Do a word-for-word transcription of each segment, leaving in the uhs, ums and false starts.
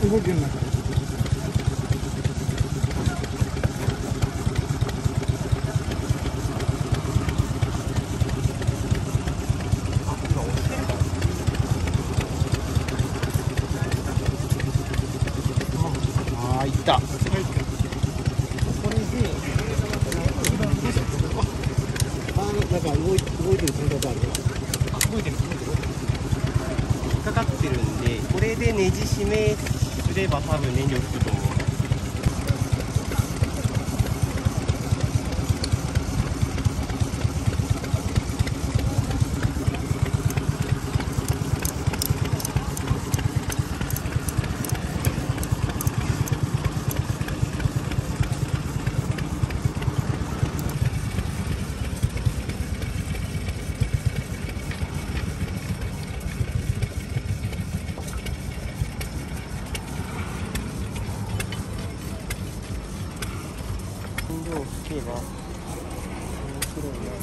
動けるな。 ああ、いった。これで、あ、なんか動い動いてる感覚ある。あ、動いてる、動いてる。引っかかってるんで、これでネジ締めすれば多分燃料つくと思う。燃料を吹けば面白いな。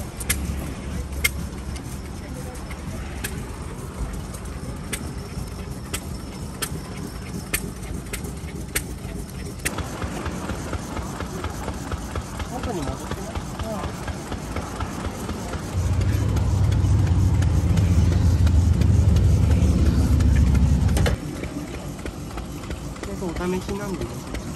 元に戻ってます。これがお試しなんでね。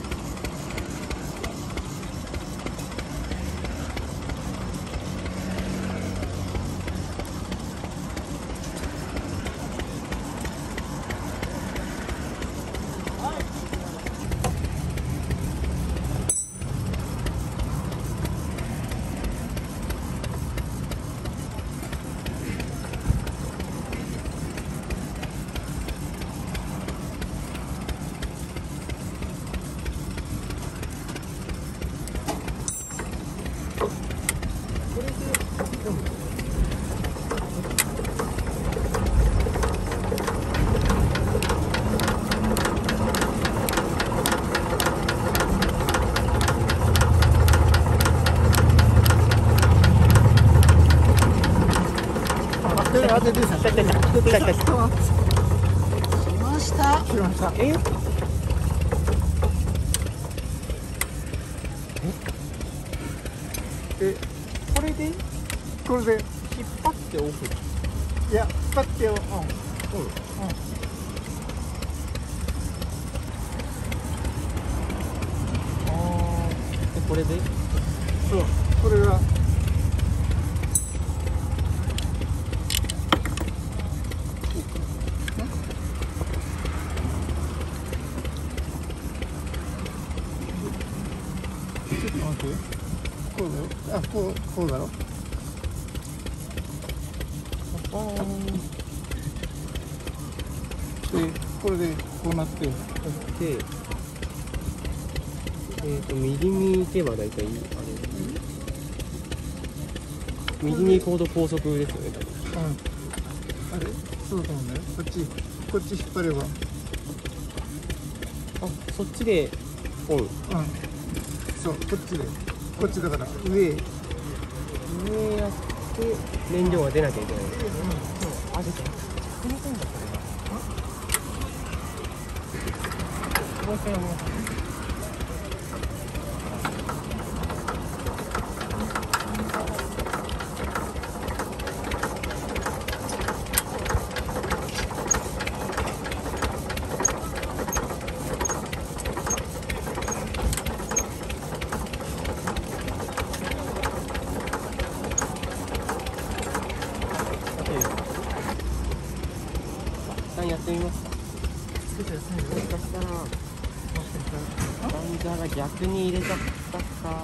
当ててさ、来た来た来た来た来た来た。来ました。来ました。え？え？これで？これで引っ張ってオフ。いや、引っ張ってオフ。うん。うん。ああ。でこれで？そう。これが。こうだろ。あ、こう、こうだろ。パーン。で、これでこうなって。で、えっと、右に行けば大体、あれ。右に行くほど高速ですよね、多分。うん。あれ、そうだもんね。こっち、こっち引っ張れば。あ、そっちで、オン。うん。そう、こっちで。こっちだから上上やって燃料が出なきゃいけない。うん、そう。あ、で、逆に飛んだこれが。もう一回やろう。やってみますか。もしかしたら、もしかしたら、ランジャーが逆に入れちゃったか。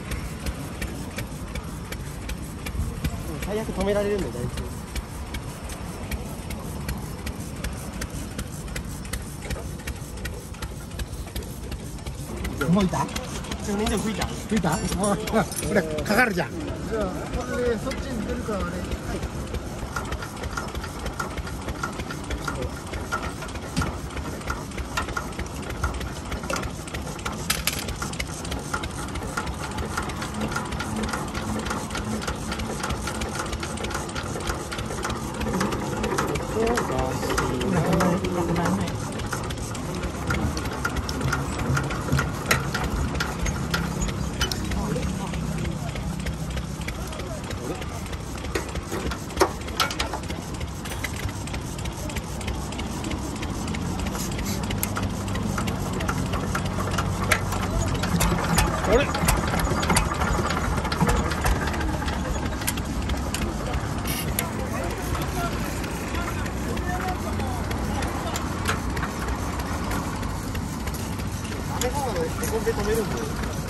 最悪止められるんで大丈夫。もういた？燃料吹いた？吹いた？ほら、これかかるじゃん。じゃあ、これでそっちに出るからね。はい。 へこんで止めるんで。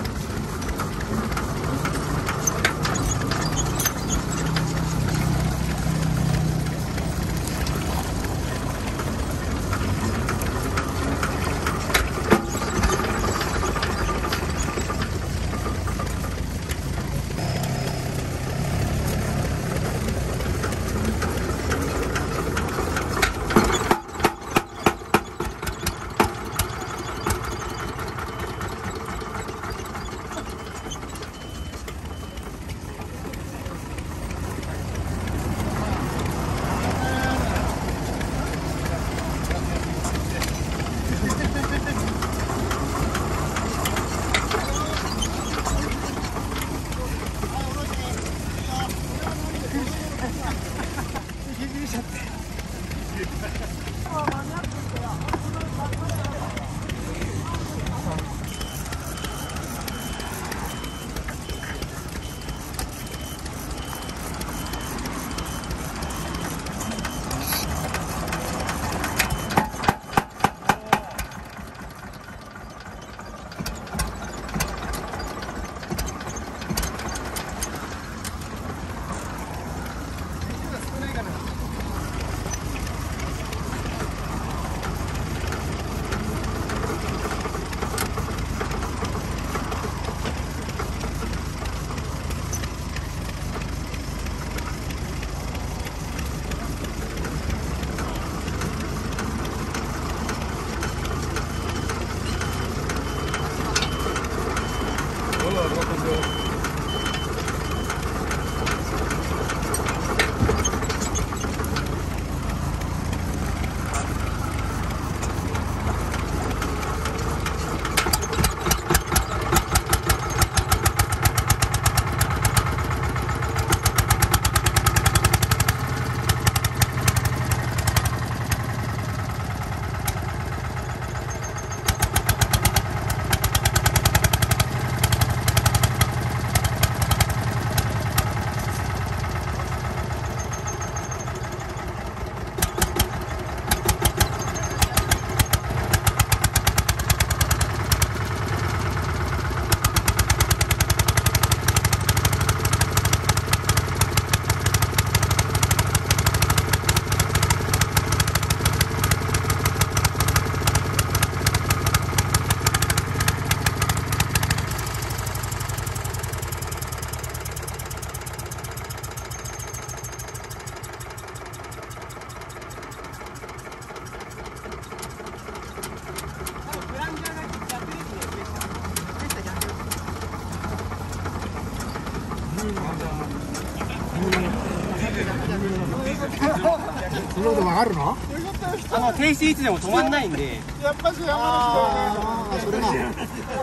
そのことわかるの？ あの停止位置でも止まんないんで。 やっぱし山の人それな。よか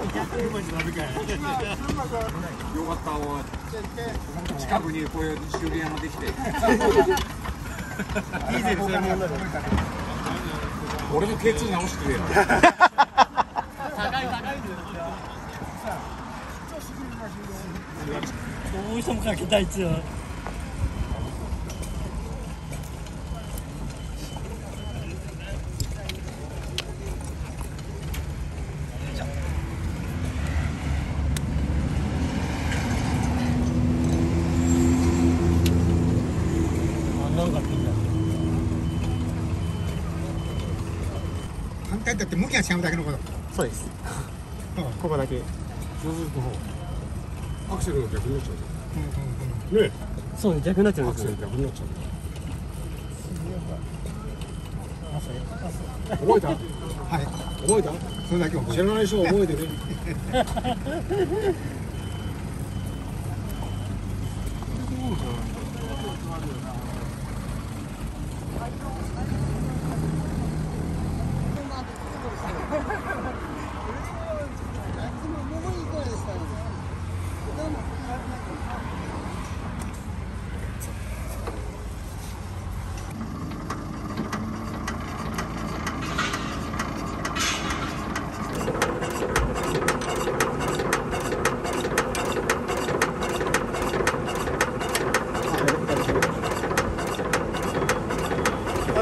った近くにこういう修理山できて。ディーゼルそれも俺のケーツー直してくれよ。 高い高いどうしてもかけたいっちゅう。 反対だって向きは違うだけのこと。 そうです。ここだけ。 そうするとアクセルが逆になっちゃう。ね。 そうね、逆になっちゃうんですよ。 アクセル逆になっちゃう。覚えた？はい。覚えた？それだけ覚えた。知らない人は覚えてね。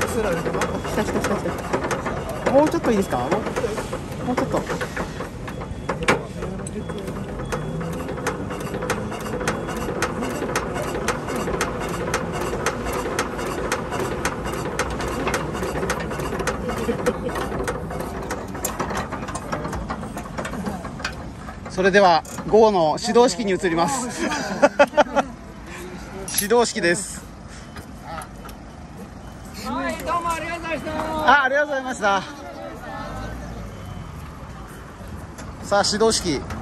来た来た来た来た。もうちょっといいですか？もうもうちょっと。 それでは午後の始動式に移ります始動式です。 はい、どうもありがとうございました。 あ、ありがとうございました。さあ始動式